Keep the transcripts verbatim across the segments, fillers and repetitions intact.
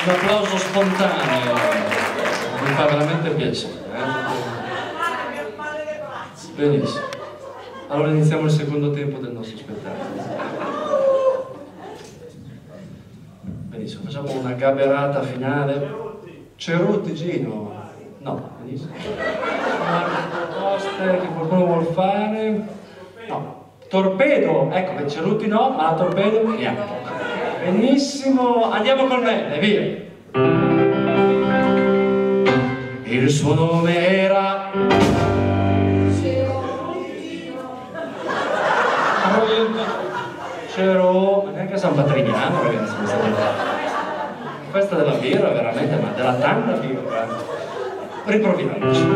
Un applauso spontaneo, mi fa veramente piacere. Eh? Benissimo. Allora iniziamo il secondo tempo del nostro spettacolo. Benissimo, facciamo una gabberata finale. Cerutti, Gino? No, benissimo. Proposte che qualcuno vuol fare? No. Torpedo, ecco, Cerutti no, ma la Torpedo neanche. Benissimo, andiamo col me, via. Il suo nome era Cero, ma neanche San Patrignano, ragazzi, questa della, questa della birra veramente, ma della tanta birra. Riproviamoci.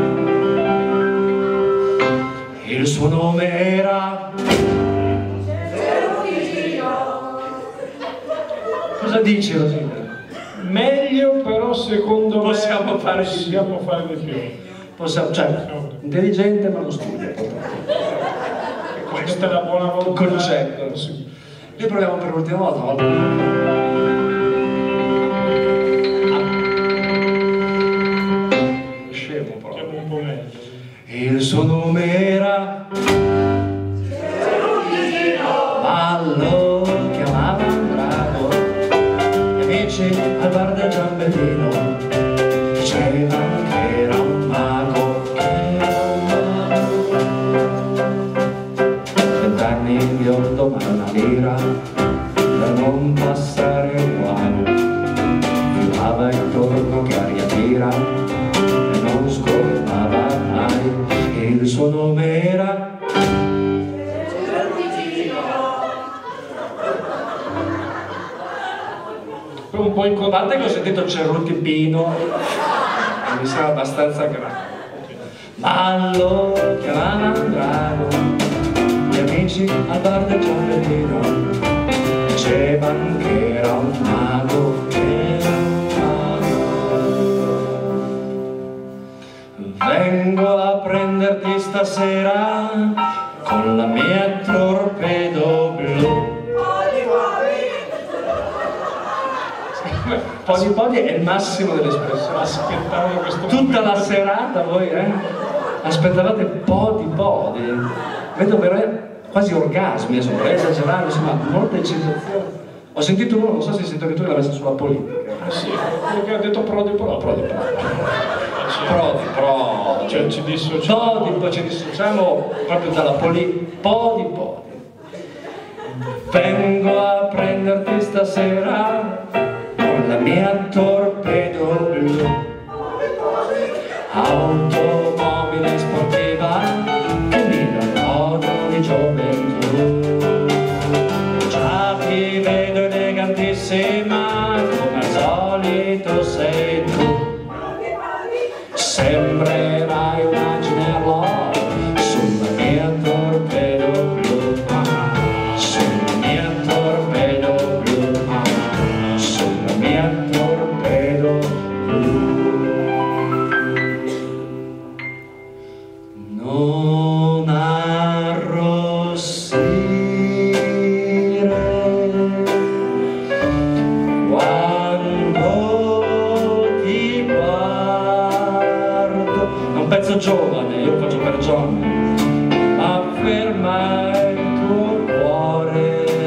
Il suo nome era cosa dici, Rosina? Meglio, però secondo possiamo me fare possiamo fare di più. Possiamo, cioè, intelligente ma non studia. Questa è la buona volontà. Il concetto. Sì. Riproviamo per l'ultima volta. volta. Scemo proprio. Facciamo un po' meglio. Il suo nome era ma lo chiamavano Drago. Gli amici al bar del Giambellino dicevano che era un mago, che era un mago. Vent'anni in biondo ma una lira per non passare uguale. Fumava intorno che aria tira e non scoppava mai. Il suo nome era un po' in parte che ho sentito Cerutti Pino e mi sembra abbastanza grande. Ma lo chiamavano Drago, gli amici al bar del Giambellino dicevano che era un mago, che era un mago. Vengo a prenderti stasera con la mia torpedo blu. Podi podi è il massimo dell'espressione. Aspettavo questo tutta la serata voi, eh? Aspettavate podi podi. Vedo però quasi orgasmi, insomma, vorrei esagerare, insomma, molte eccitazioni. Ho sentito uno, non so se hai sentito che tu l'avessi sulla politica. Ah sì, perché ha detto Prodi Pro. Prodi Pro. Prodi Pro. Cioè ci dissociamo. Podi, poi ci dissociamo proprio dalla politica. Podi podi. Vengo a prenderti stasera la mia torpedo blu, automobile sportiva che mi dà modo di gioventù. Già ti vedo elegantissima, come al solito sei tu. Sembrerai un angello sulla mia torpedo blu, sulla mia torpedo blu. Mia torpedo blu. Non arrossire quando ti guardo. È un pezzo giovane, io lo faccio per giovane, ma ferma il tuo cuore.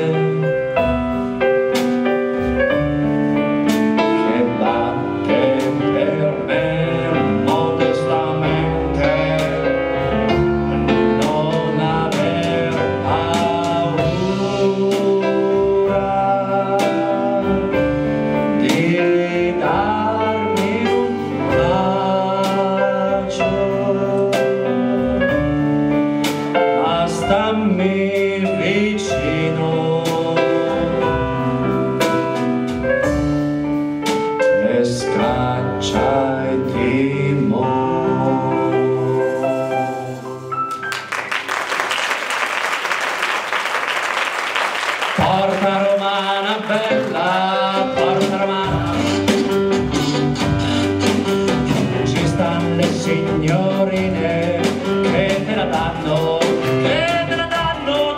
Porta romana bella, porta romana, ci stanno le signorine che te la danno, che te la danno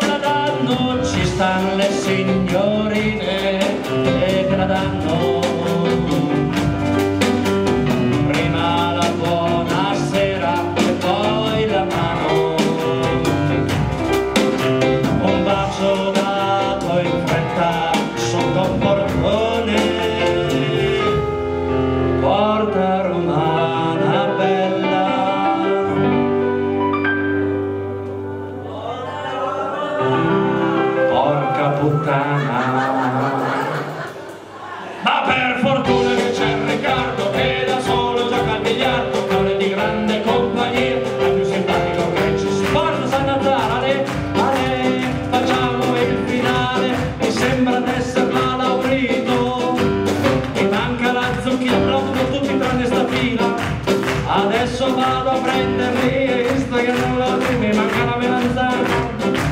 lontana. Ma per fortuna che c'è Riccardo che da solo gioca al biliardo, non è di grande compagnia, è più simpatico che ci si porta San Natale. Ale, facciamo il finale, mi sembra d'essere Laurito, mi manca la zucchina, proprio tutti tranne sta fila. Adesso vado a prenderli e Instagram, mi manca la melanzana.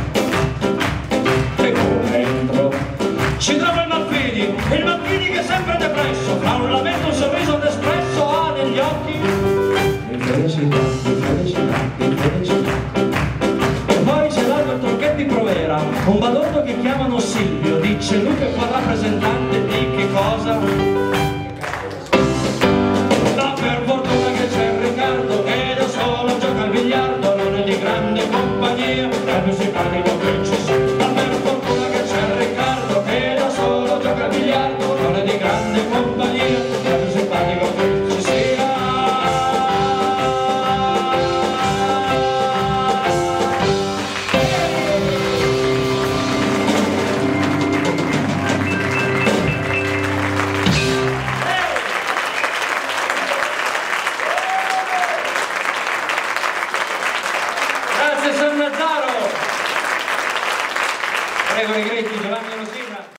E come entro ci trovo il Malfini, il Malfini che è sempre depresso, fra un lamento e un sorriso d'espresso ha negli occhi infelicità, infelicità, infelicità. E poi c'è l'Albert Tronchetti Provera, un balordo che chiamano Silvio, dice lui che fa rappresentante di che cosa? No, per fortuna che c'è Riccardo che da solo gioca al biliardo, non è di grande compagnia, è più simpatico che ci sia. Ma per fortuna che c'è Riccardo che da solo gioca al biliardo, non è di grande compagnia, è più simpatico che ci sia. Grazie San Nazzaro. Prego Negretti, Giovanni.